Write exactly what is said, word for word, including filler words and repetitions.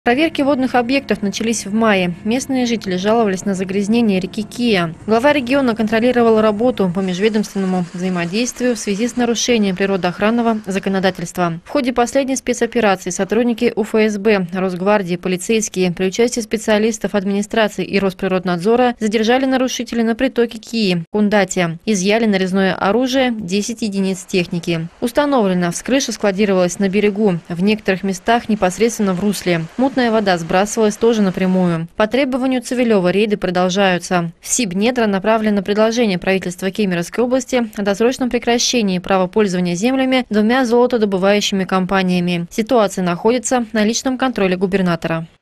Проверки водных объектов начались в мае. Местные жители жаловались на загрязнение реки Кия. Глава региона контролировал работу по межведомственному взаимодействию в связи с нарушением природоохранного законодательства. В ходе последней спецоперации сотрудники У Эф Эс Бэ, Росгвардии, полицейские при участии специалистов администрации и Росприроднадзора задержали нарушителей на притоке Кии, Кундате. Изъяли нарезное оружие, десять единиц техники. Установлено, вскрыша складировалась на берегу, в некоторых местах непосредственно в русле. Мутная вода сбрасывалась тоже напрямую. По требованию Цивилева рейды продолжаются. В Сибнедра направлено предложение правительства Кемеровской области о досрочном прекращении права пользования землями двумя золотодобывающими компаниями. Ситуация находится на личном контроле губернатора.